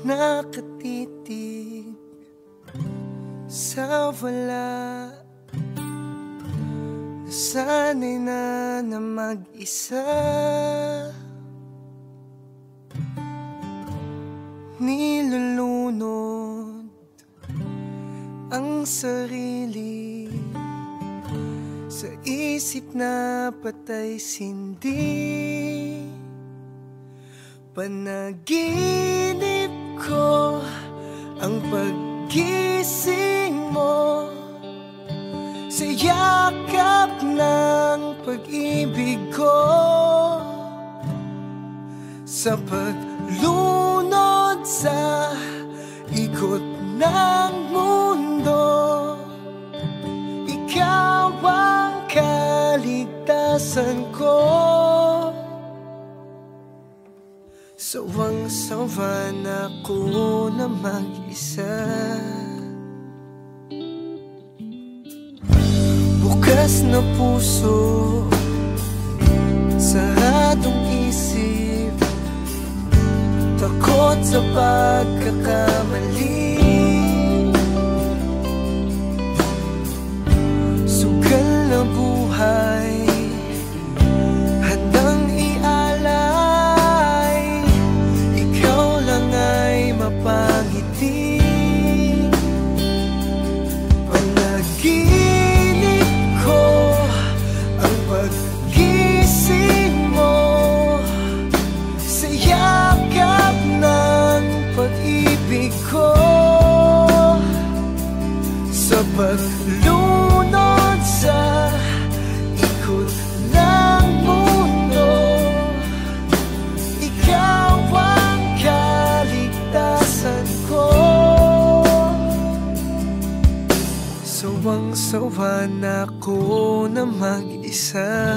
nakatitig sa wala. Nasanay na mag-isa, nilulunod ang sarili sa isip na patay sindi. Panaginip ko ang paggising mo sa yakap ng pag-ibig ko, sa paglunod sa ikot ng mundo. Ikaw ang kaligtasan ko. Sawang-sawa na ako na mag-isa. Bukas na puso, saradong isip, takot sa pagkakamali. Sugal na buhay, handang ialay. Ikaw lang ay mapangiti. Panaginip ko ang paggising mo sa yakap ng pag-ibig ko, sa paglunod sa ikot ng mundo. Ikaw ang kaligtasan ko. Sawang-sawa na ako na mag-isa.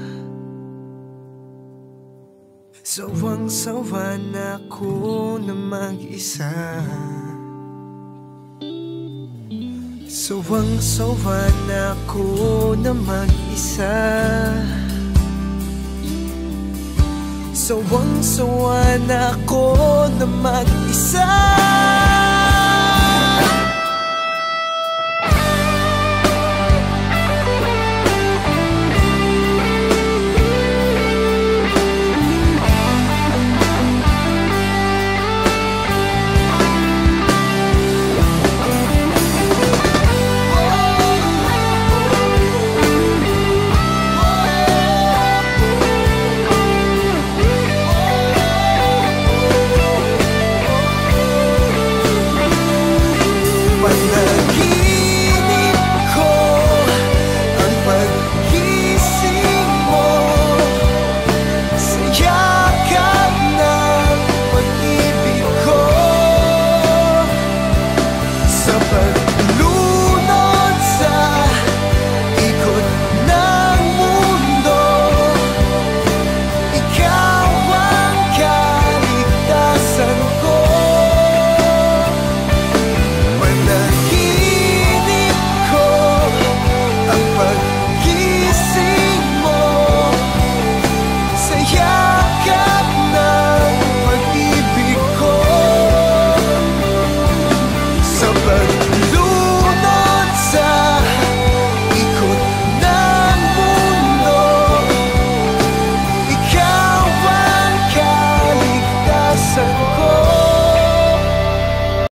Sawang-sawa na ako na mag-isa. Sawang-sawa na ako na mag-isa. Sawang-sawa na ako na mag-isa.